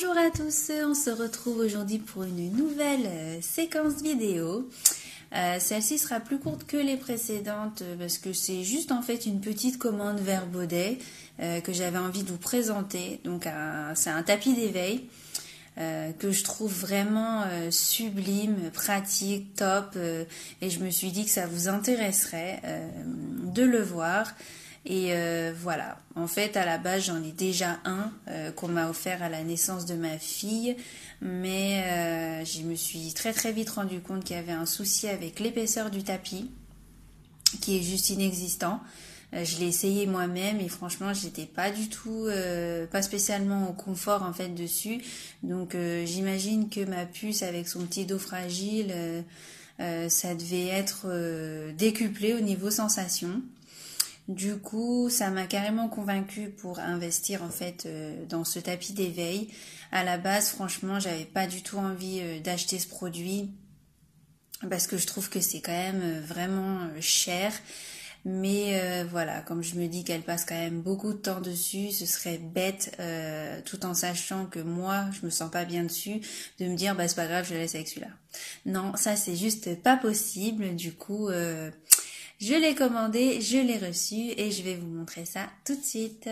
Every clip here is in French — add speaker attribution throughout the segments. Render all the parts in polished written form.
Speaker 1: Bonjour à tous, on se retrouve aujourd'hui pour une nouvelle séquence vidéo. Celle-ci sera plus courte que les précédentes parce que c'est juste en fait une petite commande vers Baudet que j'avais envie de vous présenter. Donc c'est un tapis d'éveil que je trouve vraiment sublime, pratique, top et je me suis dit que ça vous intéresserait de le voir. Et voilà, en fait à la base j'en ai déjà un qu'on m'a offert à la naissance de ma fille, mais je me suis très vite rendu compte qu'il y avait un souci avec l'épaisseur du tapis qui est juste inexistant. Je l'ai essayé moi-même et franchement j'étais pas du tout, pas spécialement au confort en fait dessus, donc j'imagine que ma puce avec son petit dos fragile, ça devait être décuplé au niveau sensation. Du coup, ça m'a carrément convaincue pour investir en fait dans ce tapis d'éveil. À la base, franchement, j'avais pas du tout envie d'acheter ce produit parce que je trouve que c'est quand même vraiment cher. Mais voilà, comme je me dis qu'elle passe quand même beaucoup de temps dessus, ce serait bête, tout en sachant que moi, je me sens pas bien dessus, de me dire bah c'est pas grave, je laisse avec celui-là. Non, ça c'est juste pas possible. Du coup, je l'ai commandé, je l'ai reçu et je vais vous montrer ça tout de suite.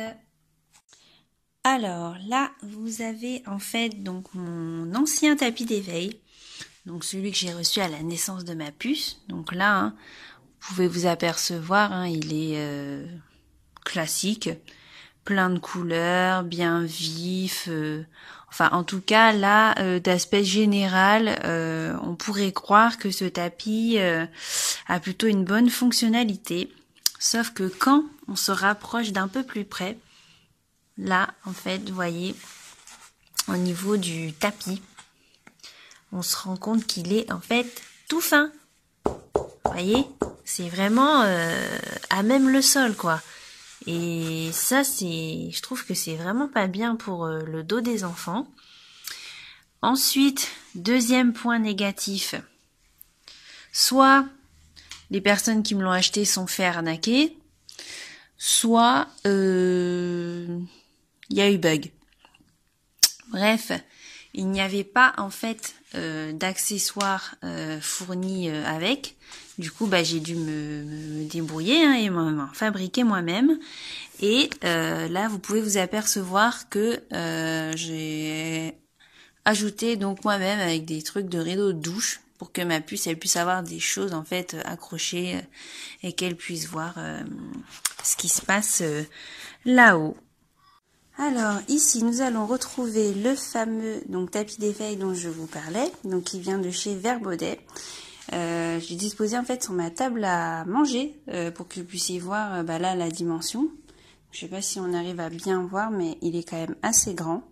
Speaker 1: Alors là, vous avez en fait donc mon ancien tapis d'éveil, donc celui que j'ai reçu à la naissance de ma puce. Donc là, hein, vous pouvez vous apercevoir, hein, il est classique, plein de couleurs, bien vif. Enfin, en tout cas, là, d'aspect général, on pourrait croire que ce tapis a plutôt une bonne fonctionnalité. Sauf que quand on se rapproche d'un peu plus près, là, en fait, vous voyez, au niveau du tapis, on se rend compte qu'il est en fait tout fin. Vous voyez, c'est vraiment à même le sol, quoi. Et ça, je trouve que c'est vraiment pas bien pour le dos des enfants. Ensuite, deuxième point négatif. Soit les personnes qui me l'ont acheté sont fait arnaquer, soit il y a eu bug. Bref, il n'y avait pas en fait d'accessoires fournis avec. Du coup, bah, j'ai dû me débrouiller hein, et m'en fabriquer moi-même. Et là, vous pouvez vous apercevoir que j'ai ajouté donc moi-même avec des trucs de rideau de douche pour que ma puce elle puisse avoir des choses en fait accrochées et qu'elle puisse voir ce qui se passe là-haut. Alors ici nous allons retrouver le fameux donc tapis d'éveil dont je vous parlais, donc qui vient de chez Vert Baudet. J'ai disposé en fait sur ma table à manger pour que vous puissiez voir bah là la dimension. Je sais pas si on arrive à bien voir, mais il est quand même assez grand.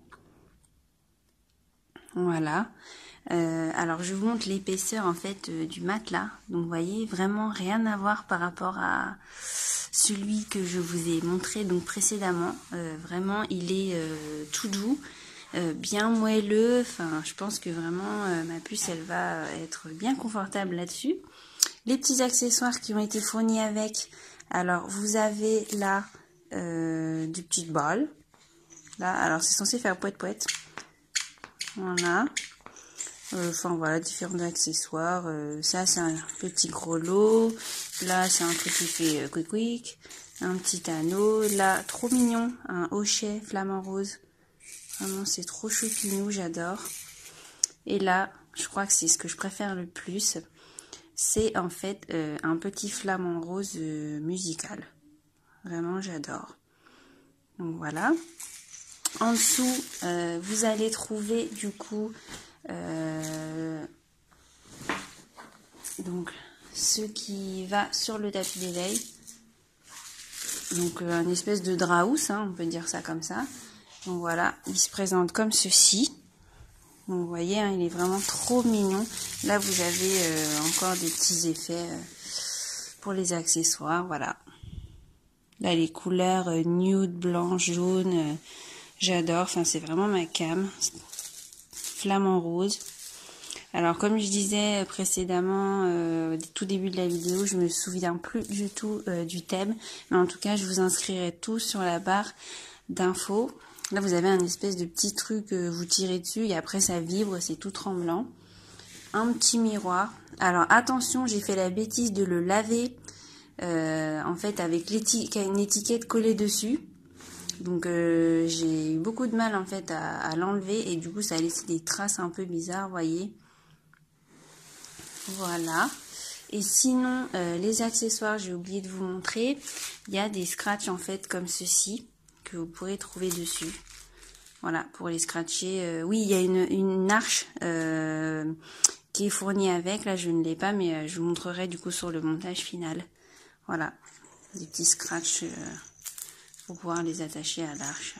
Speaker 1: Voilà. Alors je vous montre l'épaisseur en fait du matelas. Donc vous voyez vraiment rien à voir par rapport à celui que je vous ai montré donc précédemment. Vraiment il est tout doux, bien moelleux. Enfin je pense que vraiment ma puce elle va être bien confortable là-dessus. Les petits accessoires qui ont été fournis avec. Alors vous avez là du petit bol. Là alors c'est censé faire poète. Voilà. Enfin voilà, différents accessoires. Ça c'est un petit gros lot. Là c'est un truc qui fait quick. Un petit anneau. Là, trop mignon. Un hochet flamant rose. Vraiment c'est trop choupinou, j'adore. Et là, je crois que c'est ce que je préfère le plus. C'est en fait un petit flamant rose musical. Vraiment j'adore. Donc voilà. En dessous, vous allez trouver du coup donc ce qui va sur le tapis d'éveil. Donc un espèce de drap-housse, hein, on peut dire ça comme ça. Donc voilà, il se présente comme ceci. Donc vous voyez, hein, il est vraiment trop mignon. Là vous avez encore des petits effets pour les accessoires, voilà. Là les couleurs nude, blanche, jaune, j'adore. Enfin c'est vraiment ma cam. Flamant rose. Alors comme je disais précédemment au tout début de la vidéo, je me souviens plus du tout du thème, mais en tout cas je vous inscrirai tout sur la barre d'infos. Là, vous avez un espèce de petit truc, vous tirez dessus et après ça vibre, c'est tout tremblant. Un petit miroir. Alors attention, j'ai fait la bêtise de le laver en fait avec une étiquette collée dessus. Donc j'ai eu beaucoup de mal en fait à l'enlever et du coup ça a laissé des traces un peu bizarres, voyez. Voilà. Et sinon, les accessoires, j'ai oublié de vous montrer. Il y a des scratchs en fait comme ceci que vous pourrez trouver dessus. Voilà, pour les scratcher. Oui, il y a une arche qui est fournie avec. Là, je ne l'ai pas, mais je vous montrerai du coup sur le montage final. Voilà, des petits scratchs pour pouvoir les attacher à l'arche.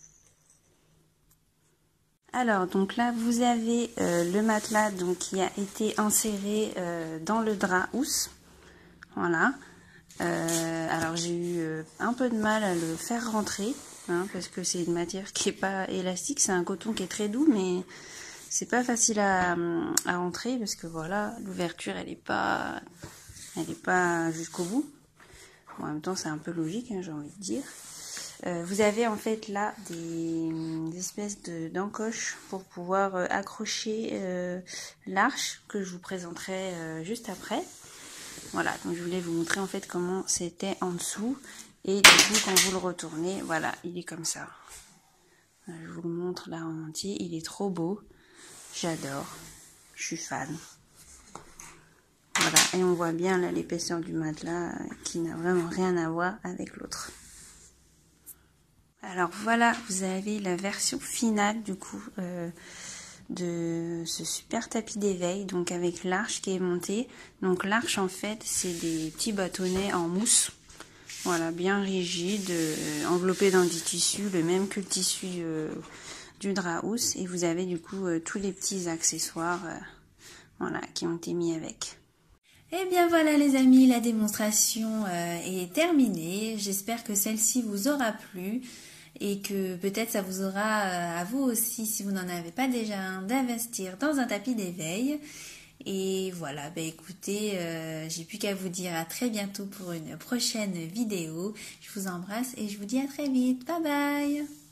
Speaker 1: Alors, donc là, vous avez le matelas donc, qui a été inséré dans le drap housse. Voilà. Alors, j'ai eu un peu de mal à le faire rentrer, hein, parce que c'est une matière qui n'est pas élastique. C'est un coton qui est très doux, mais c'est pas facile à rentrer, parce que voilà, l'ouverture, elle n'est pas jusqu'au bout. Bon, en même temps, c'est un peu logique, hein, j'ai envie de dire. Vous avez en fait là des espèces d'encoches pour pouvoir accrocher l'arche que je vous présenterai juste après. Voilà, donc je voulais vous montrer en fait comment c'était en dessous. Et du coup, quand vous le retournez, voilà, il est comme ça. Je vous le montre là en entier, il est trop beau. J'adore, je suis fan. Voilà, et on voit bien là l'épaisseur du matelas qui n'a vraiment rien à voir avec l'autre. Alors voilà, vous avez la version finale du coup de ce super tapis d'éveil, donc avec l'arche qui est montée. Donc l'arche en fait c'est des petits bâtonnets en mousse, voilà, bien rigides, enveloppés dans du tissu, le même que le tissu du drap housse. Et vous avez du coup tous les petits accessoires voilà, qui ont été mis avec. Et bien voilà les amis, la démonstration est terminée. J'espère que celle-ci vous aura plu et que peut-être ça vous aura à vous aussi, si vous n'en avez pas déjà un, d'investir dans un tapis d'éveil. Et voilà, bah écoutez, j'ai plus qu'à vous dire à très bientôt pour une prochaine vidéo. Je vous embrasse et je vous dis à très vite. Bye bye!